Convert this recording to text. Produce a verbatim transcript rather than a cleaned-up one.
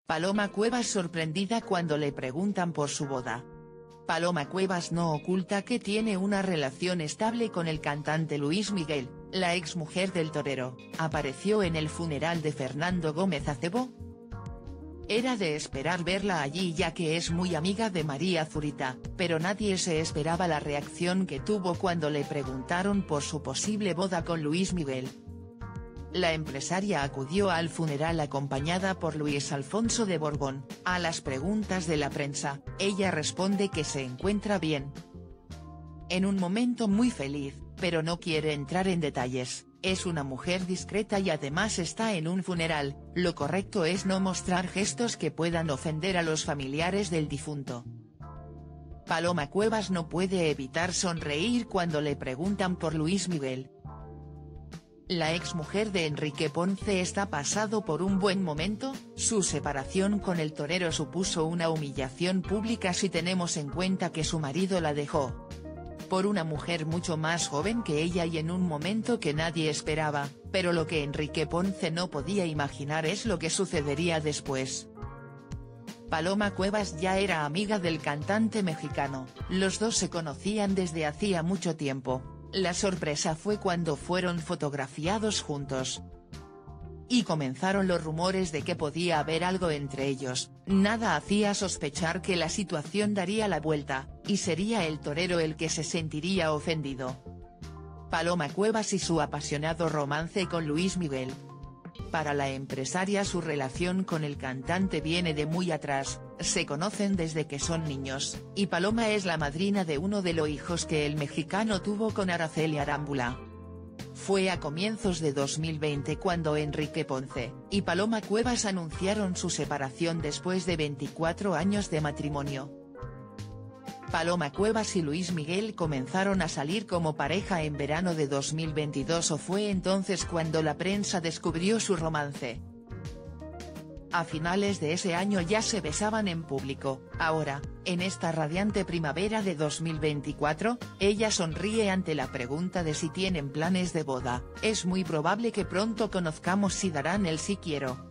Paloma Cuevas sorprendida cuando le preguntan por su boda. Paloma Cuevas no oculta que tiene una relación estable con el cantante Luis Miguel, la exmujer del torero. ¿Apareció en el funeral de Fernando Gómez Acebo? Era de esperar verla allí ya que es muy amiga de María Zurita, pero nadie se esperaba la reacción que tuvo cuando le preguntaron por su posible boda con Luis Miguel. La empresaria acudió al funeral acompañada por Luis Alfonso de Borbón. A las preguntas de la prensa, ella responde que se encuentra bien. En un momento muy feliz, pero no quiere entrar en detalles. Es una mujer discreta y además está en un funeral, lo correcto es no mostrar gestos que puedan ofender a los familiares del difunto. Paloma Cuevas no puede evitar sonreír cuando le preguntan por Luis Miguel. La exmujer de Enrique Ponce está pasado por un buen momento. Su separación con el torero supuso una humillación pública si tenemos en cuenta que su marido la dejó por una mujer mucho más joven que ella y en un momento que nadie esperaba, pero lo que Enrique Ponce no podía imaginar es lo que sucedería después. Paloma Cuevas ya era amiga del cantante mexicano, los dos se conocían desde hacía mucho tiempo. La sorpresa fue cuando fueron fotografiados juntos. Y comenzaron los rumores de que podía haber algo entre ellos. Nada hacía sospechar que la situación daría la vuelta, y sería el torero el que se sentiría ofendido. Paloma Cuevas y su apasionado romance con Luis Miguel. Para la empresaria su relación con el cantante viene de muy atrás, se conocen desde que son niños, y Paloma es la madrina de uno de los hijos que el mexicano tuvo con Araceli Arámbula. Fue a comienzos de dos mil veinte cuando Enrique Ponce y Paloma Cuevas anunciaron su separación después de veinticuatro años de matrimonio. Paloma Cuevas y Luis Miguel comenzaron a salir como pareja en verano de dos mil veintidós o fue entonces cuando la prensa descubrió su romance. A finales de ese año ya se besaban en público. Ahora, en esta radiante primavera de dos mil veinticuatro, ella sonríe ante la pregunta de si tienen planes de boda. Es muy probable que pronto conozcamos si darán el sí quiero.